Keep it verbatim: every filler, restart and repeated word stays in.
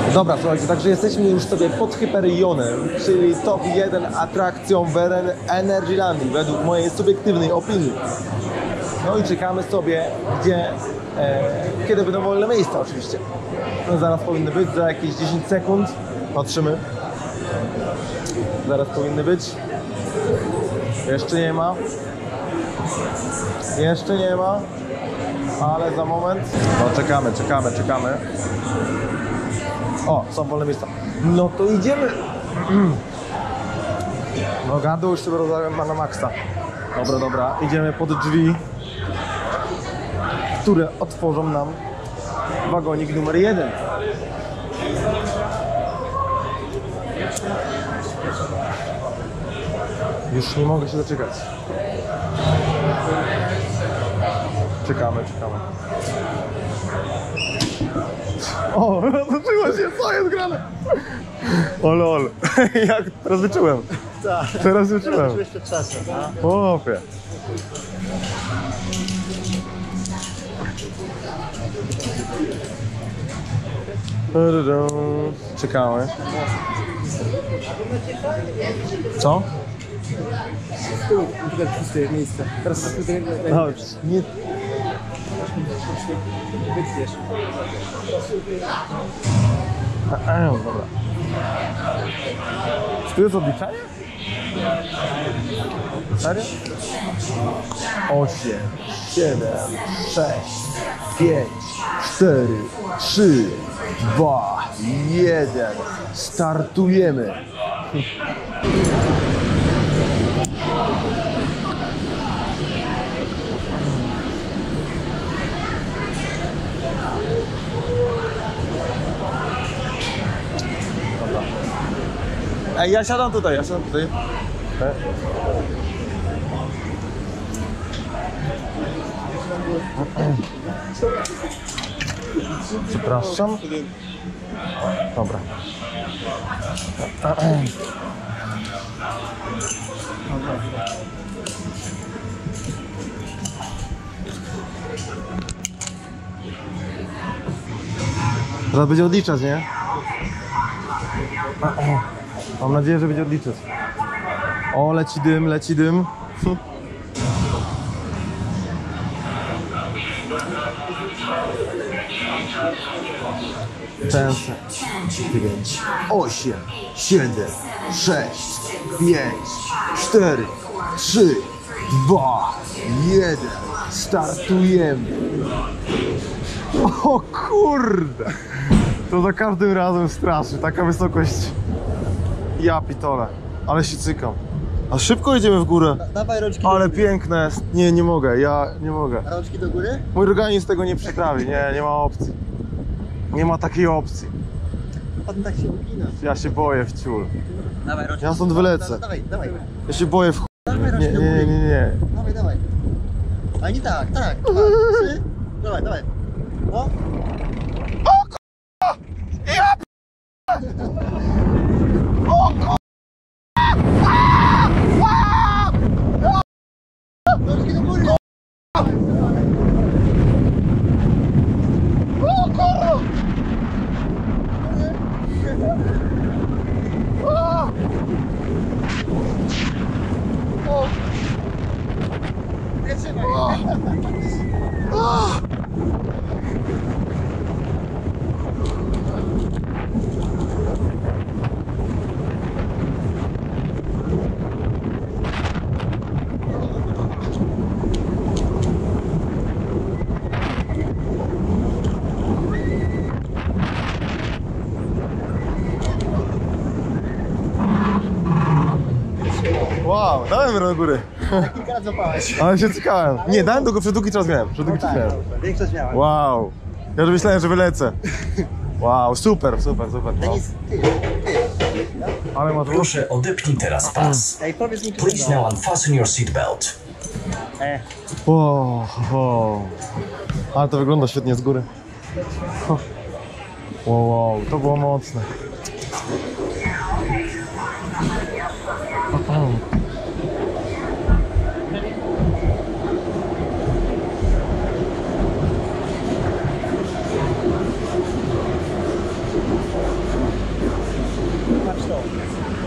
Dobra, słuchajcie, także jesteśmy już sobie pod Hyperionem, czyli top jeden atrakcją w Energylandii, według mojej subiektywnej opinii. No i czekamy sobie, gdzie, e, kiedy będą wolne miejsca oczywiście. No zaraz powinny być, za jakieś dziesięć sekund. Patrzymy. Zaraz powinny być. Jeszcze nie ma. Jeszcze nie ma. Ale za moment. No czekamy, czekamy, czekamy. O, są wolne miejsca. No to idziemy. No gadu już sobie rozmawiam na maksa. Dobra, dobra. Idziemy pod drzwi, które otworzą nam wagonik numer jeden. Już nie mogę się doczekać. Czekamy, czekamy. O, zaczęło się, co jest grane? O lol, jak teraz wyczułem. Tak, teraz wyczułem. Teraz jeszcze czasem, no. O, opie. Czekamy. Co? Tu, tutaj puste miejsce. Teraz tutaj No, nie. wytniesz. Dobra. Czy tu jest odliczanie? Serio? osiem, siedem, sześć, pięć, cztery, trzy, dwa, jeden. Startujemy. Ej, ja siadam tutaj, ja siadam tutaj. E? Przepraszam. Dobra. Teraz będzie odliczać, nie? Mam nadzieję, że będzie odliczać. O, leci dym, leci dym. Często. dziewięć, osiem, siedem, sześć, pięć, cztery, trzy, dwa, jeden. Startujemy. O kurde! To za każdym razem straszy. Taka wysokość. Ja pitole. Ale się cykam. A szybko idziemy w górę. Dawaj rączki. Ale piękne jest. Nie, nie mogę. Ja nie mogę. Rączki do góry? Mój organizm tego nie przetrawi. Nie, nie ma opcji. Nie ma takiej opcji. Pan tak się ugina. Ja się boję w ciul. Dawaj rączki. Ja stąd wylecę. Dawaj, dawaj. Ja się boję w ch... Dawaj Nie, rączki do nie, góry. nie, nie, nie. Dawaj, dawaj. A nie tak, tak. Dwa, trzy. Dawaj, dawaj. O. Ja p... O k... Rączki do góry. O kurwa! O! Nie trzymaj. O! Wow, dałem do góry. Kilka razy złapałeś. Ale się cykałem. Nie, dałem tylko przed długi czas miałem. Przed długi czas miałem. Większość miałem. Wow. Ja już myślałem, że wylecę. Wow, super, super, super. No. Denis, ty, ty. Ale ma Proszę, odepnij teraz pas. Ej, powiedz mi, Please now unfasten your seatbelt. E, Wow, wow. Ale to wygląda świetnie z góry. Wow, wow, to było mocne. patrz to.